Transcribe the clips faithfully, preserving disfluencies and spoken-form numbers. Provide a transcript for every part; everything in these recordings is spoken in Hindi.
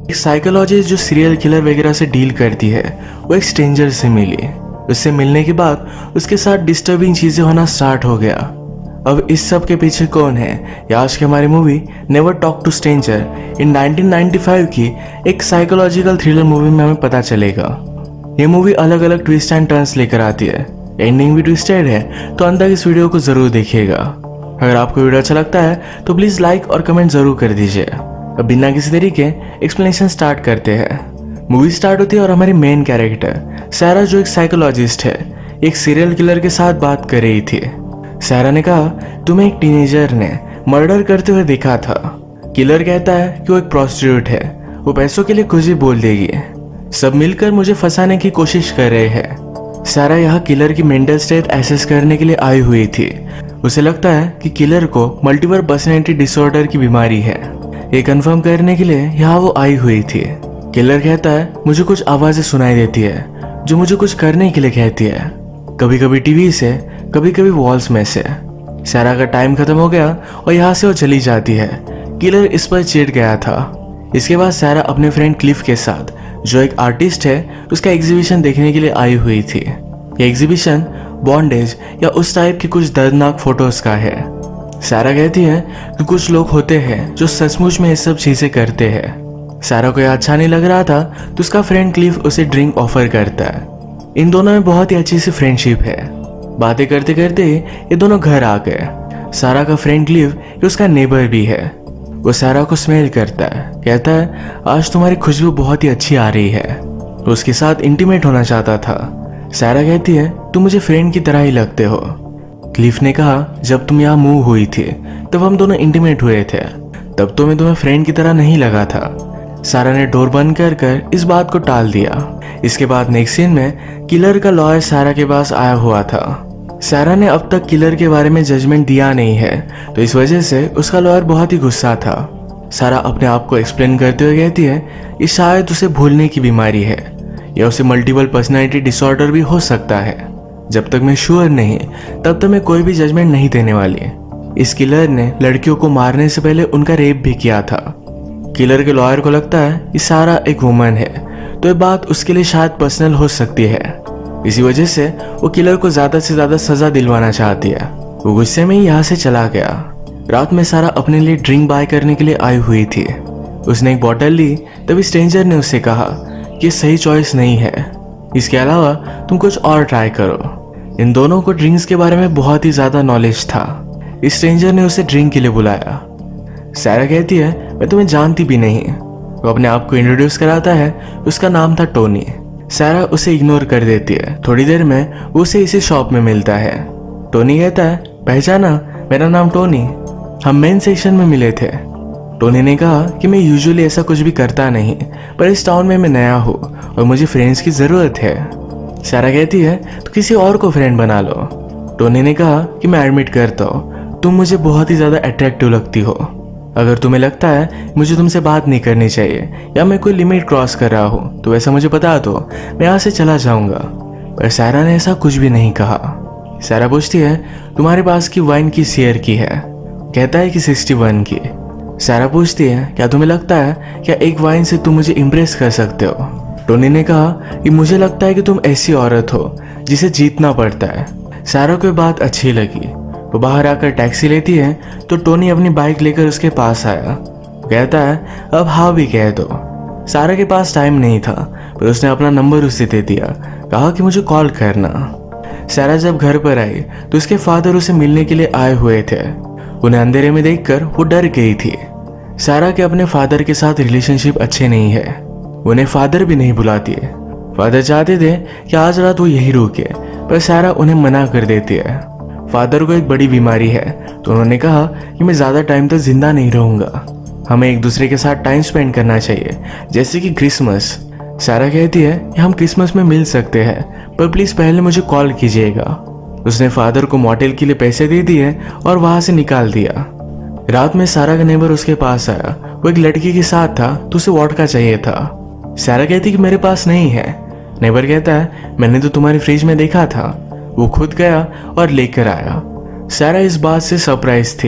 एक साइकोलॉजिस्ट जो सीरियल किलर वगैरह से डील करती है वो एक स्ट्रेंजर से मिली। उससे मिलने के बाद उसके साथ डिस्टर्बिंग चीजें होना स्टार्ट हो गया। अब इस सब के पीछे कौन है, या आज की हमारी movie never talk to stranger in nineteen ninety five की एक साइकोलॉजिकल थ्रिलर मूवी में हमें पता चलेगा। ये मूवी अलग अलग ट्विस्ट एंड टर्न्स लेकर आती है, एंडिंग भी ट्विस्टेड है, तो अंत तक इस वीडियो को जरूर देखिएगा। अगर आपको वीडियो अच्छा लगता है तो प्लीज लाइक और कमेंट जरूर कर दीजिए। अब बिना किसी तरीके एक्सप्लेनेशन स्टार्ट करते हैं। मूवी स्टार्ट होती है और हमारी मेन कैरेक्टर सारा जो एक साइकोलॉजिस्ट है एक सीरियल किलर के साथ बात कर रही थी। सारा ने कहा तुम्हें एक टीनेजर ने मर्डर करते हुए देखा था। किलर कहता है कि वो एक प्रोस्टिट्यूट है, वो पैसों के लिए कुछ भी बोल देगी। सब मिलकर मुझे फंसाने की कोशिश कर रहे हैं। सारा यहाँ किलर की मेंटल स्टेट एसेस करने के लिए आई हुई थी। उसे लगता है कि किलर को मल्टीपल पर्सनैलिटी डिसऑर्डर की बीमारी है। ये कंफर्म करने के लिए यहाँ वो आई हुई थी। किलर कहता है मुझे कुछ आवाजें सुनाई देती है जो मुझे कुछ करने के लिए कहती है, कभी कभी टीवी से, कभी कभी वॉल्स में से। सारा का टाइम खत्म हो गया और यहाँ से वो चली जाती है। किलर इस पर चिढ़ गया था। इसके बाद सारा अपने फ्रेंड क्लिफ के साथ जो एक आर्टिस्ट है उसका एग्जीबिशन देखने के लिए आई हुई थी। ये एग्जीबिशन बॉन्डेज या उस टाइप की कुछ दर्दनाक फोटोज का है। सारा कहती है कि कुछ लोग होते हैं जो सचमुच में ये सब चीजें करते हैं। सारा को यह अच्छा नहीं लग रहा था तो उसका फ्रेंड क्लिफ उसे ड्रिंक ऑफर करता है। इन दोनों में बहुत ही अच्छी सी फ्रेंडशिप है। बातें करते करते ये दोनों घर आ गए। सारा का फ्रेंड क्लिफ ये उसका नेबर भी है। वो सारा को स्मेल करता है, कहता है आज तुम्हारी खुशबू बहुत ही अच्छी आ रही है। तो उसके साथ इंटीमेट होना चाहता था। सारा कहती है तुम मुझे फ्रेंड की तरह ही लगते हो। क्लिफ ने कहा जब तुम यहाँ मूव हुई थी तब हम दोनों इंटीमेट हुए थे, तब तो मैं तुम्हें फ्रेंड की तरह नहीं लगा था। सारा ने डोर बंद कर कर इस बात को टाल दिया। इसके बाद नेक्स्ट सीन में किलर का लॉयर सारा के पास आया हुआ था। सारा ने अब तक किलर के बारे में जजमेंट दिया नहीं है, तो इस वजह से उसका लॉयर बहुत ही गुस्सा था। सारा अपने आप को एक्सप्लेन करते हुए कहती है ये शायद उसे भूलने की बीमारी है या उसे मल्टीपल पर्सनैलिटी डिसऑर्डर भी हो सकता है। जब तक मैं श्योर नहीं तब तक मैं कोई भी जजमेंट नहीं देने वाली। इस किलर ने लड़कियों को मारने से पहले उनका रेप भी किया था। किलर के लॉयर को लगता है कि सारा एक वुमन है, तो ये बात उसके लिए शायद पर्सनल हो सकती है। इसी वजह से वो किलर को ज्यादा से ज्यादा सजा दिलवाना चाहती है। वो गुस्से में ही यहाँ से चला गया। रात में सारा अपने लिए ड्रिंक बाय करने के लिए आई हुई थी। उसने एक बोतल ली, तभी स्ट्रेंजर ने उससे कहा कि सही चॉइस नहीं है, इसके अलावा तुम कुछ और ट्राई करो। इन दोनों को ड्रिंक्स के बारे में बहुत ही ज्यादा नॉलेज था। इस स्ट्रेंजर ने उसे ड्रिंक के लिए बुलाया। सारा कहती है मैं तुम्हें जानती भी नहीं। वो अपने आप को इंट्रोड्यूस कराता है। उसका नाम था टोनी। सारा उसे इग्नोर कर देती है। थोड़ी देर में वो उसे इसी शॉप में मिलता है। टोनी कहता है पहचाना, मेरा नाम टोनी, हम मेन सेक्शन में मिले थे। टोनी ने कहा कि मैं यूजुअली ऐसा कुछ भी करता नहीं, पर इस टाउन में मैं नया हूँ और मुझे फ्रेंड्स की जरूरत है। सारा कहती है तो किसी और को फ्रेंड बना लो। टोनी ने कहा कि मैं एडमिट करता हूँ तुम मुझे बहुत ही ज्यादा अट्रैक्टिव लगती हो। अगर तुम्हें लगता है मुझे तुमसे बात नहीं करनी चाहिए या मैं कोई लिमिट क्रॉस कर रहा हूँ तो वैसा मुझे बता दो, मैं यहाँ से चला जाऊंगा। पर सारा ने ऐसा कुछ भी नहीं कहा। सारा पूछती है तुम्हारे पास की वाइन की शेयर की है? कहता है कि सिक्सटी वन की। सारा पूछती है क्या तुम्हें लगता है क्या एक वाइन से तुम मुझे इम्प्रेस कर सकते हो? टोनी ने कहा कि मुझे लगता है कि तुम ऐसी औरत हो जिसे जीतना पड़ता है। सारा को बात अच्छी लगी। वो बाहर आकर टैक्सी लेती है तो टोनी अपनी बाइक लेकर उसके पास आया। कहता है अब हाँ भी कह दो। सारा के पास टाइम नहीं था, पर उसने अपना नंबर उसे दे दिया, कहा कि मुझे कॉल करना। सारा जब घर पर आई तो उसके फादर उसे मिलने के लिए आए हुए थे। उन्हें अंधेरे में देखकर वो डर गई थी। सारा के अपने फादर के साथ रिलेशनशिप अच्छे नहीं है, उन्हें फादर भी नहीं बुलाती है। फादर चाहते थे कि आज रात वो यही रुके, पर सारा उन्हें मना कर देती है। फादर को एक बड़ी बीमारी है, तो उन्होंने कहा कि मैं ज्यादा टाइम तक जिंदा नहीं रहूंगा, हमें एक दूसरे के साथ टाइम स्पेंड करना चाहिए, जैसे कि क्रिसमस। सारा कहती है कि हम क्रिसमस में मिल सकते हैं, पर प्लीज पहले मुझे कॉल कीजिएगा। उसने फादर को मॉटेल के लिए पैसे दे दिए और वहां से निकाल दिया। रात में सारा का नेबर उसके पास आया। वो एक लड़की के साथ था तो उसे वोडका चाहिए था। सारा कहती कि मेरे पास नहीं है। नेबर कहता है मैंने तो तुम्हारी फ्रिज में देखा था। वो खुद गया और लेकर आया। सारा इस बात से सरप्राइज थी।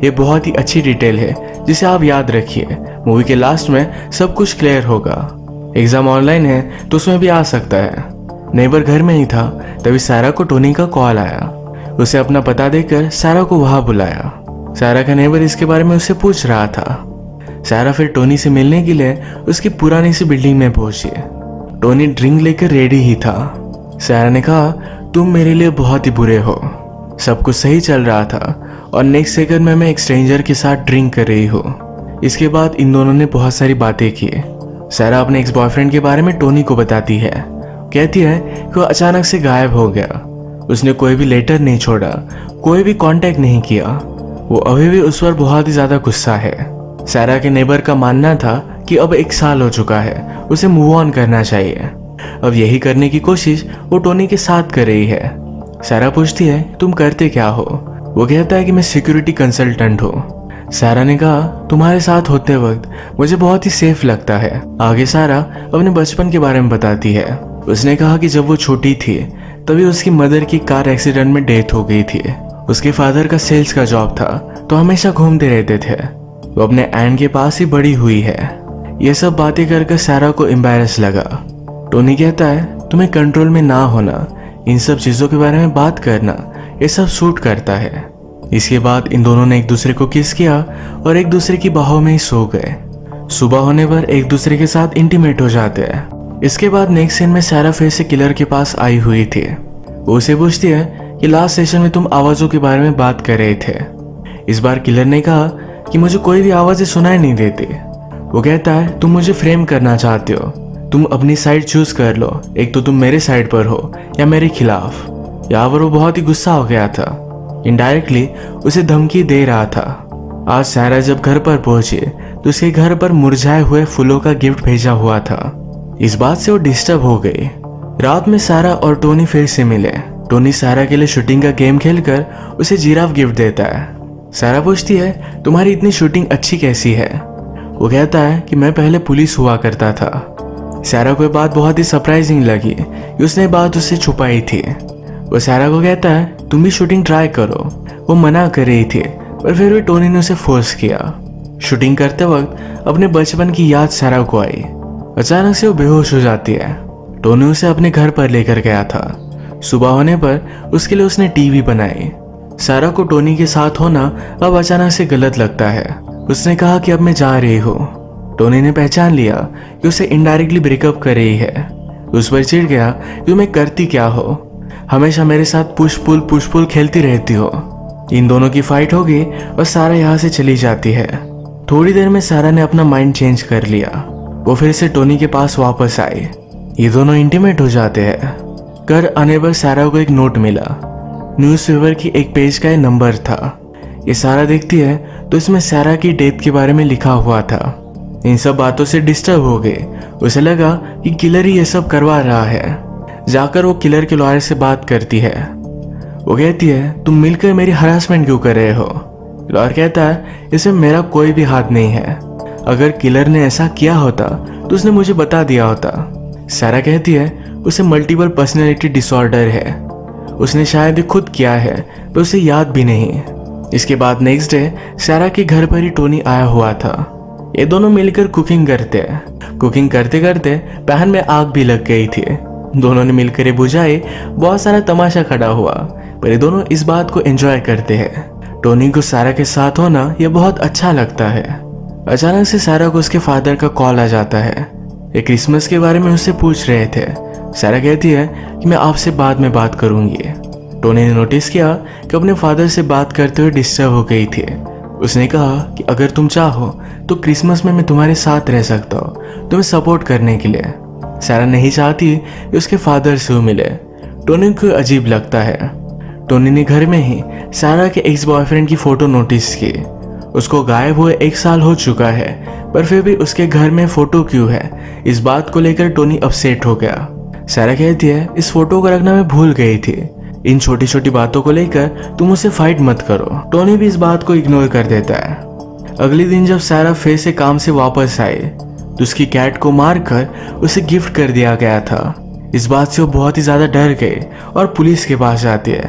ये बहुत ही अच्छी डिटेल है जिसे आप याद रखिए। मूवी के लास्ट में सब कुछ क्लियर होगा। एग्जाम ऑनलाइन है तो उसमें भी आ सकता है। नेबर घर में ही था तभी सारा को टोनी का कॉल आया। उसे अपना पता देकर सारा को वहां बुलाया। सारा का नेबर इसके बारे में उससे पूछ रहा था। सारा फिर टोनी से मिलने के लिए उसकी पुरानी सी बिल्डिंग में पहुंची। टोनी ड्रिंक लेकर रेडी ही था। सारा ने कहा, तुम मेरे लिए बहुत ही बुरे हो। सब कुछ सही चल रहा था और नेक्स्ट सेकंड में मैं एक स्ट्रेंजर के साथ ड्रिंक कर रही हूँ। इसके बाद इन दोनों ने बहुत सारी बातें की। सारा अपने एक्स बॉयफ्रेंड के बारे में टोनी को बताती है। कहती है कि वो अचानक से गायब हो गया। उसने कोई भी लेटर नहीं छोड़ा, कोई भी कांटेक्ट नहीं किया। वो अभी भी उस पर बहुत ही ज्यादा गुस्सा है। सारा के नेबर का मानना था कि अब एक साल हो चुका है, उसे मूव ऑन करना चाहिए। अब यही करने की कोशिश वो टोनी के साथ कर रही है। सारा पूछती है, तुम करते क्या हो? वो कहता है कि मैं सिक्योरिटी कंसल्टेंट हूँ। सारा ने कहा, तुम्हारे साथ होते वक्त मुझे बहुत ही सेफ लगता है। आगे सारा अपने बचपन के बारे में बताती है। उसने कहा कि जब वो छोटी थी तभी उसकी मदर की कार एक्सीडेंट में डेथ हो गई थी। उसके फादर का सेल्स का जॉब था तो हमेशा घूमते रहते थे। वो अपने एंड के पास ही बड़ी हुई है। ये सब बातें कर कर सारा को एम्बैरस लगा। टोनी कहता है, तुम्हें कंट्रोल में ना होना, इन सब चीजों के बारे में बात करना, ये सब सूट करता है। इसके बाद इन दोनों ने एक दूसरे को किस किया और एक दूसरे की बाहों में ही सो गए। सुबह होने पर एक दूसरे के साथ इंटीमेट हो जाते हैं। इसके बाद नेक्स्ट सीन में सारा फिर से किलर के पास आई हुई थी। वो उसे पूछती है कि लास्ट सेशन में तुम आवाजों के बारे में बात कर रहे थे। इस बार किलर ने कहा कि मुझे कोई भी आवाजें सुनाई नहीं देती। वो कहता है, तुम मुझे फ्रेम करना चाहते हो, तुम अपनी साइड चूज कर लो, एक तो तुम मेरे साइड पर हो या मेरे खिलाफ। यहाँ पर वो बहुत ही गुस्सा हो गया था। इनडायरेक्टली उसे धमकी दे रहा था। आज सारा जब घर पर पहुंची तो उसके घर पर मुरझाए हुए फूलों का गिफ्ट भेजा हुआ था। इस बात से वो डिस्टर्ब हो गई। रात में सारा और टोनी फिर से मिले। टोनी सारा के लिए शूटिंग का गेम खेलकर उसे जिराफ गिफ्ट देता है। सारा पूछती है, तुम्हारी इतनी शूटिंग अच्छी कैसी है? वो कहता है कि मैं पहले पुलिस हुआ करता था। सारा को बात बहुत ही सरप्राइजिंग लगी कि उसने बात उससे छुपाई थी। वो सारा को कहता है, तुम भी शूटिंग ट्राई करो। वो मना कर रही थी पर फिर भी टोनी ने उसे फोर्स किया। शूटिंग करते वक्त अपने बचपन की याद सारा को आई। अचानक से वो बेहोश हो जाती है। टोनी उसे अपने घर पर लेकर गया था। सुबह होने पर उसके लिए उसने टीवी बनाई। सारा को टोनी के साथ होना अब अचानक से गलत लगता है। उसने कहा कि अब मैं जा रही हूँ। टोनी ने पहचान लिया कि उसे इनडायरेक्टली ब्रेकअप कर रही है। उस पर चिढ़ गया कि तुम्हें करती क्या हो, हमेशा मेरे साथ पुश पुल पुश पुल खेलती रहती हो। इन दोनों की फाइट हो गई और सारा यहाँ से चली जाती है। थोड़ी देर में सारा ने अपना माइंड चेंज कर लिया। वो फिर से टोनी के पास वापस आई। ये दोनों इंटीमेट हो जाते हैं। घर आने पर सारा को एक नोट मिला। न्यूज़पेपर की एक पेज का नंबर था। ये सारा देखती है तो इसमें सारा की डेथ के बारे में लिखा हुआ था। इन सब बातों से डिस्टर्ब हो गए। उसे लगा कि किलर ही ये सब करवा रहा है। जाकर वो किलर के लॉयर से बात करती है। वो कहती है, तुम मिलकर मेरी हरासमेंट क्यों कर रहे हो? लॉयर कहता है, इसमें मेरा कोई भी हाथ नहीं है। अगर किलर ने ऐसा किया होता तो उसने मुझे बता दिया होता। सारा कहती है, उसे मल्टीपल पर्सनैलिटी डिसऑर्डर है। उसने शायद खुद किया है पर उसे याद भी नहीं। इसके बाद नेक्स्ट डे सारा के घर पर ही टोनी आया हुआ था। ये दोनों मिलकर कुकिंग करते हैं। कुकिंग करते करते पैन में आग भी लग गई थी। दोनों ने मिलकर ये बुझाई। बहुत सारा तमाशा खड़ा हुआ पर ये दोनों इस बात को एंजॉय करते हैं। टोनी को सारा के साथ होना ये बहुत अच्छा लगता है। अचानक से सारा को उसके फादर का कॉल आ जाता है। ये क्रिसमस के बारे में उससे पूछ रहे थे। सारा कहती है कि मैं आपसे बाद में बात करूंगी। टोनी ने नोटिस किया कि अपने फादर से बात करते हुए डिस्टर्ब हो गई थी। उसने कहा कि अगर तुम चाहो तो क्रिसमस में मैं तुम्हारे साथ रह सकता हूँ, तुम्हें सपोर्ट करने के लिए। सारा नहीं चाहती कि उसके फादर से वो मिले। टोनी को अजीब लगता है। टोनी ने घर में ही सारा के एक्स बॉयफ्रेंड की फोटो नोटिस की। उसको गायब हुए एक साल हो चुका है पर फिर भी उसके घर में फोटो क्यों है, इस बात को लेकर टोनी अपसेट हो गया। सारा कहती है, इस फोटो को रखना मैं भूल गई थी। इन छोटी छोटी बातों को लेकर तुम उसे फाइट मत करो। टोनी भी इस बात को इग्नोर कर देता है। अगले दिन जब सारा फिर से काम से वापस आई तो उसकी कैट को मारकर उसे गिफ्ट कर दिया गया था। इस बात से वो बहुत ही ज्यादा डर गए और पुलिस के पास जाती है।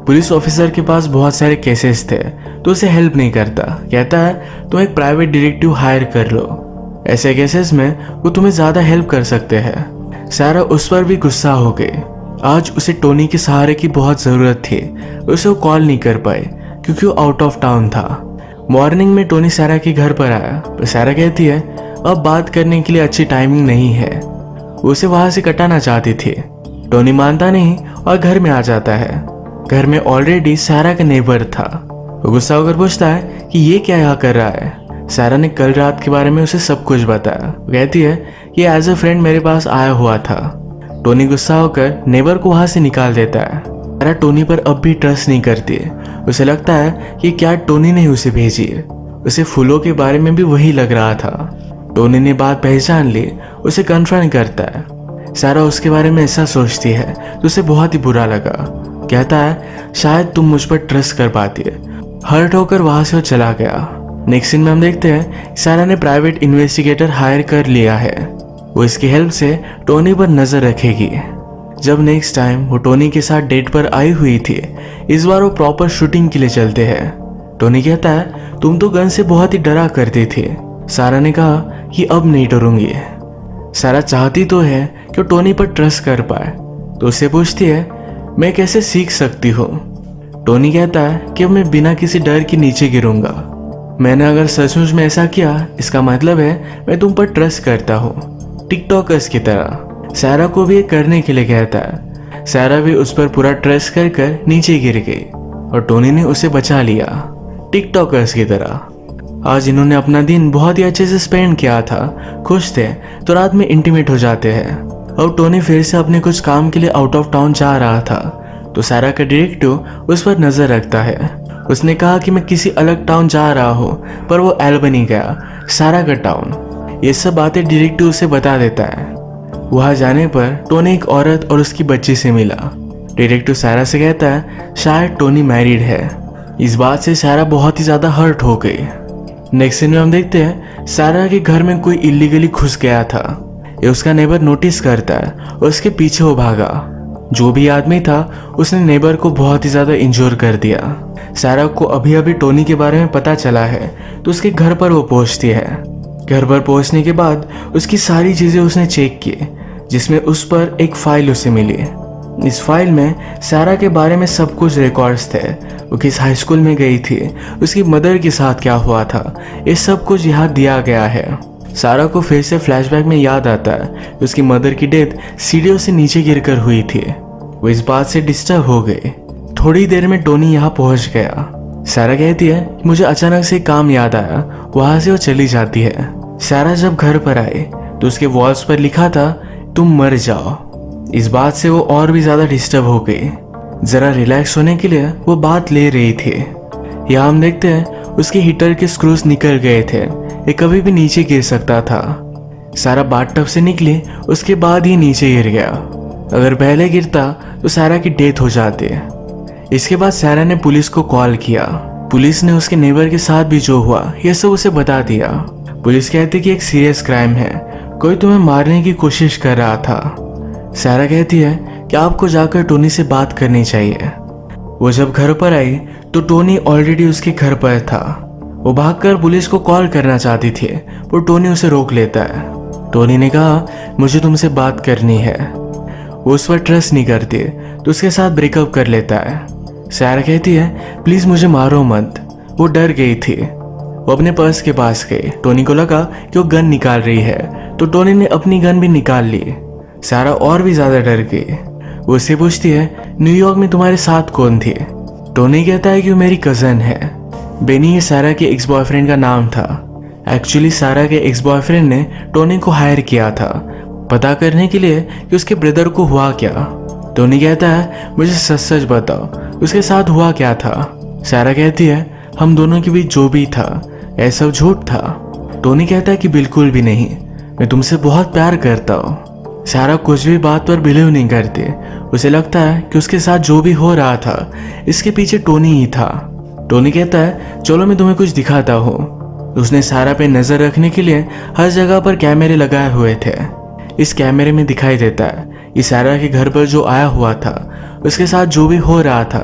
पुलिस ऑफिसर के पास बहुत सारे केसेस थे तो उसे हेल्प नहीं करता। कहता है तुम एक प्राइवेट डिटेक्टिव हायर कर लो, ऐसे केसेस में वो तुम्हें ज्यादा हेल्प कर सकते हैं। सारा उस पर भी गुस्सा हो गई। आज उसे टोनी के सहारे की बहुत जरूरत थी। उसे वो कॉल नहीं कर पाए क्योंकि वो आउट ऑफ टाउन था। मॉर्निंग में टोनी सारा के घर पर आया पर सारा कहती है अब बात करने के लिए अच्छी टाइमिंग नहीं है। वो उसे वहां से कटाना चाहती थी। टोनी मानता नहीं और घर में आ जाता है। घर में ऑलरेडी सारा का नेबर था। वो गुस्सा होकर पूछता है कि ये क्या यहाँ कर रहा है। सारा ने कल रात के बारे में उसे सब कुछ बताया। वो कहती है कि एज अ फ्रेंड मेरे पास आया हुआ था। टोनी गुस्सा होकर नेबर को वहां से निकाल देता है। सारा टोनी पर अब भी ट्रस्ट नहीं करती। उसे लगता है कि क्या टोनी ने उसे भेजी। उसे फूलों के बारे में भी वही लग रहा था। टोनी ने बात पहचान ली, उसे कन्फ्रंट करता है। सारा उसके बारे में ऐसा सोचती है तो उसे बहुत ही बुरा लगा। कहता है शायद तुम मुझ पर ट्रस्ट कर पाती है। हर्ट होकर वहां से वो चला गया। नेक्स्ट सीन में हम देखते हैं सारा ने प्राइवेट इन्वेस्टिगेटर हायर कर लिया है। वो इसकी हेल्प से टोनी पर नजर रखेगी। जब नेक्स्ट टाइम वो टोनी के साथ डेट पर आई हुई थी, इस बार वो प्रॉपर शूटिंग के लिए चलते हैं। टोनी कहता है तुम तो गन से बहुत ही डरा करती थी। सारा ने कहा कि अब नहीं डरूंगी। सारा चाहती तो है कि वो टोनी पर ट्रस्ट कर पाए तो उससे पूछती है मैं कैसे सीख सकती हूँ। टोनी कहता है कि अब मैं बिना किसी डर के नीचे गिरूंगा। मैंने अगर सचमुच में ऐसा किया इसका मतलब है मैं तुम पर ट्रस्ट करता हूँ, टिकटॉकर्स की तरह। सारा को भी ये करने के लिए कहता है। सारा भी उस पर पूरा ट्रस्ट कर कर नीचे गिर गई और टोनी ने उसे बचा लिया, टिकटॉकर्स की तरह। आज इन्होंने अपना दिन बहुत ही अच्छे से स्पेंड किया था। खुश थे तो रात में इंटीमेट हो जाते हैं। अब टोनी फिर से अपने कुछ काम के लिए आउट ऑफ टाउन जा रहा था तो सारा का डिटेक्टिव उस पर नजर रखता है। उसने कहा कि मैं किसी अलग टाउन जा रहा हूँ पर वो एल्बनी गया, सारा का टाउन। ये सब बातें डिटेक्टिव उसे बता देता है। वहां जाने पर टोनी एक औरत और उसकी बच्ची से मिला। डिटेक्टिव सारा से कहता है शायद टोनी मैरिड है। इस बात से सारा बहुत ही ज्यादा हर्ट हो गई। नेक्स्ट सीन में हम देखते हैं सारा के घर में कोई इलीगली घुस गया था। ये उसका नेबर नोटिस करता है और उसके पीछे वो भागा। जो भी आदमी था उसने नेबर को बहुत ही ज्यादा इंजोर कर दिया। सारा को अभी अभी टोनी के बारे में पता चला है तो उसके घर पर वो पहुंचती है। घर पर पहुंचने के बाद उसकी सारी चीजें उसने चेक की जिसमें उस पर एक फाइल उसे मिली। इस फाइल में सारा के बारे में सब कुछ रिकॉर्ड्स थे। वो किस हाई स्कूल में गई थी, उसकी मदर के साथ क्या हुआ था, ये सब कुछ यहाँ दिया गया है। सारा को फिर से फ्लैशबैक में याद आता है उसकी मदर की डेथ सीढ़ियों से नीचे गिरकर हुई थी। वो इस बात से डिस्टर्ब हो गई। थोड़ी देर में टोनी यहाँ पहुंच गया। सारा कहती है मुझे अचानक से काम याद आया। वहां से वो चली जाती है। सारा जब घर पर आई तो उसके वॉल्स पर लिखा था तुम मर जाओ। इस बात से वो और भी ज्यादा डिस्टर्ब हो गई। जरा रिलैक्स होने के लिए वो बात ले रही थी। यहाँ हम देखते हैं उसके हीटर के स्क्रूज निकल गए थे। ये कभी भी नीचे गिर सकता था। सारा बाथटब से निकली, उसके बाद ही नीचे गिर गया। अगर पहले गिरता तो सारा की डेथ हो जाती। इसके बाद सारा ने पुलिस को कॉल किया। पुलिस ने उसके नेबर के साथ भी जो हुआ ये सब उसे बता दिया। पुलिस कहती कि एक सीरियस क्राइम है, कोई तुम्हें मारने की कोशिश कर रहा था। सारा कहती है कि आपको जाकर टोनी से बात करनी चाहिए। वो जब घर पर आई तो टोनी ऑलरेडी उसके घर पर था। वो भागकर पुलिस को कॉल करना चाहती थी पर टोनी उसे रोक लेता है। टोनी ने कहा मुझे तुमसे बात करनी है। वो उस पर ट्रस्ट नहीं करती तो उसके साथ ब्रेकअप कर लेता है। सारा कहती है प्लीज मुझे मारो मत। वो डर गई थी। वो अपने पर्स के पास गई। टोनी को लगा कि वो गन निकाल रही है तो टोनी ने अपनी गन भी निकाल ली। सारा और भी ज्यादा डर गई। वो उससे पूछती है न्यूयॉर्क में तुम्हारे साथ कौन थी। टोनी कहता है कि वो मेरी कजन है। बेनी ये सारा के एक्स बॉयफ्रेंड का नाम था। एक्चुअली सारा के एक्स बॉयफ्रेंड ने टोनी को हायर किया था पता करने के लिए कि उसके ब्रदर को हुआ क्या। टोनी कहता है मुझे सच सच बताओ उसके साथ हुआ क्या था। सारा कहती है हम दोनों के बीच जो भी था यह सब झूठ था। टोनी कहता है कि बिल्कुल भी नहीं, मैं तुमसे बहुत प्यार करता हूँ। सारा कुछ भी बात पर बिलीव नहीं करती। उसे लगता है कि उसके साथ जो भी हो रहा था इसके पीछे टोनी ही था। टोनी कहता है चलो मैं तुम्हें कुछ दिखाता हूँ। उसने सारा पे नजर रखने के लिए हर जगह पर कैमरे लगाए हुए थे। इस कैमरे में दिखाई देता है कि सारा के घर पर जो आया हुआ था उसके साथ जो भी हो रहा था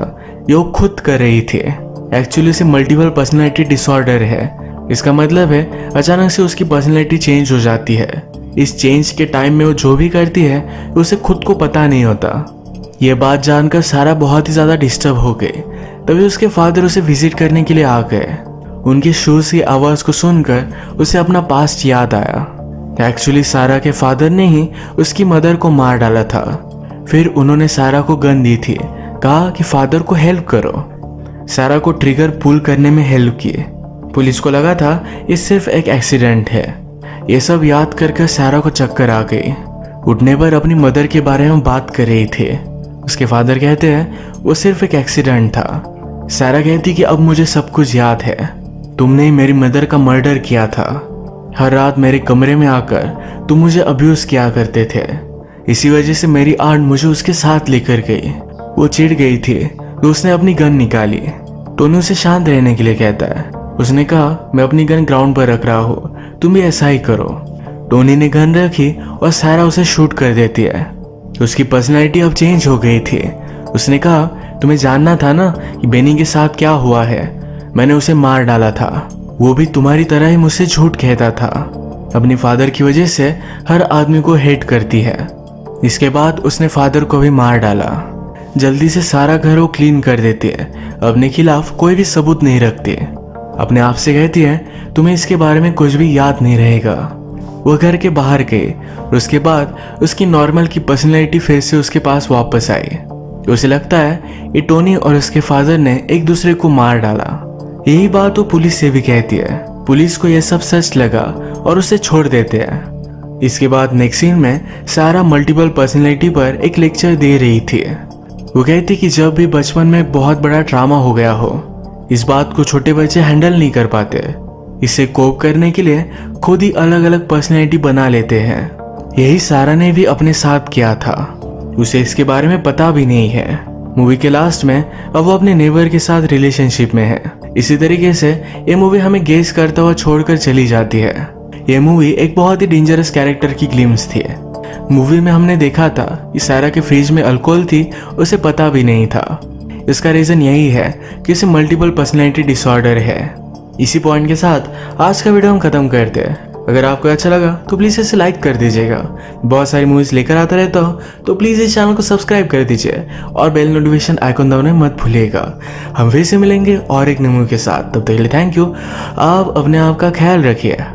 ये वो खुद कर रही थी। एक्चुअली उसे मल्टीपल पर्सनैलिटी डिसऑर्डर है। इसका मतलब है अचानक से उसकी पर्सनैलिटी चेंज हो जाती है। इस चेंज के टाइम में वो जो भी करती है उसे खुद को पता नहीं होता। ये बात जानकर सारा बहुत ही ज़्यादा डिस्टर्ब हो गई। तभी उसके फादर उसे विजिट करने के लिए आ गए। उनके शूज की आवाज़ को सुनकर उसे अपना पास्ट याद आया। एक्चुअली सारा के फादर ने ही उसकी मदर को मार डाला था। फिर उन्होंने सारा को गन दी थी, कहा कि फादर को हेल्प करो। सारा को ट्रिगर पुल करने में हेल्प किए। पुलिस को लगा था ये सिर्फ एक एक्सीडेंट है। ये सब याद कर कर सारा को चक्कर आ गई। उठने पर अपनी मदर के बारे में बात कर रही थी। उसके फादर कहते हैं वो सिर्फ एक एक्सीडेंट था। सारा कहती कि अब मुझे सब कुछ याद है, तुमने मेरी मदर का मर्डर किया था। हर रात मेरे कमरे में आकर तुम मुझे अब्यूज किया करते थे। इसी वजह से मेरी आंट मुझे उसके साथ लेकर गई। वो चिढ़ गई थी तो उसने अपनी गन निकाली। टोनी उसे शांत रहने के लिए कहता है। उसने कहा मैं अपनी गन ग्राउंड पर रख रहा हूँ, तुम भी ऐसा ही करो। टोनी ने गन रखी और सारा उसे शूट कर देती है। उसकी पर्सनैलिटी अब चेंज हो गई थी। उसने कहा तुम्हें जानना था ना कि बेनी के साथ क्या हुआ है। मैंने उसे मार डाला था। वो भी तुम्हारी तरह ही मुझसे झूठ कहता था। अपनी फादर की वजह से हर आदमी को हेट करती है। इसके बाद उसने फादर को भी मार डाला। जल्दी से सारा घर वो क्लीन कर देती है। अपने खिलाफ कोई भी सबूत नहीं रखती। अपने आप से कहती है तुम्हें इसके बारे में कुछ भी याद नहीं रहेगा। वो घर के बाहर गई और उसके बाद उसकी नॉर्मल की पर्सनैलिटी फिर से उसके पास वापस आई। उसे लगता है ये टोनी और उसके फादर ने एक दूसरे को मार डाला। यही बात वो पुलिस से भी कहती है। पुलिस को यह सब सच लगा और उसे छोड़ देते हैं। इसके बाद नेक्स्ट सीन में सारा मल्टीपल पर्सनैलिटी पर एक लेक्चर दे रही थी। वो कहती कि जब भी बचपन में बहुत बड़ा ट्रामा हो गया हो, इस बात को छोटे बच्चे हैंडल नहीं कर पाते। इसे कोप करने के लिए खुद ही अलग अलग पर्सनैलिटी बना लेते हैं। यही सारा ने भी अपने साथ किया था। उसे इसके बारे में पता भी नहीं है। मूवी के लास्ट में अब वो अपने नेबर के साथ रिलेशनशिप में है। इसी तरीके से ये मूवी हमें गेस करता हुआ छोड़कर चली जाती है। ये मूवी एक बहुत ही डेंजरस कैरेक्टर की ग्लिम्स थी। मूवी में हमने देखा था कि सारा के फ्रिज में अल्कोहल थी, उसे पता भी नहीं था। इसका रीजन यही है कि उसे मल्टीपल पर्सनैलिटी डिसऑर्डर है। इसी पॉइंट के साथ आज का वीडियो हम खत्म करते हैं। अगर आपको अच्छा लगा तो प्लीज़ इसे लाइक कर दीजिएगा। बहुत सारी मूवीज़ लेकर आता रहता हूँ तो प्लीज़ इस चैनल को सब्सक्राइब कर दीजिए और बेल नोटिफिकेशन आइकन दबाना मत भूलिएगा। हम फिर से मिलेंगे और एक नई मूवी के साथ। तब तक के लिए थैंक यू। आप अपने आप का ख्याल रखिए।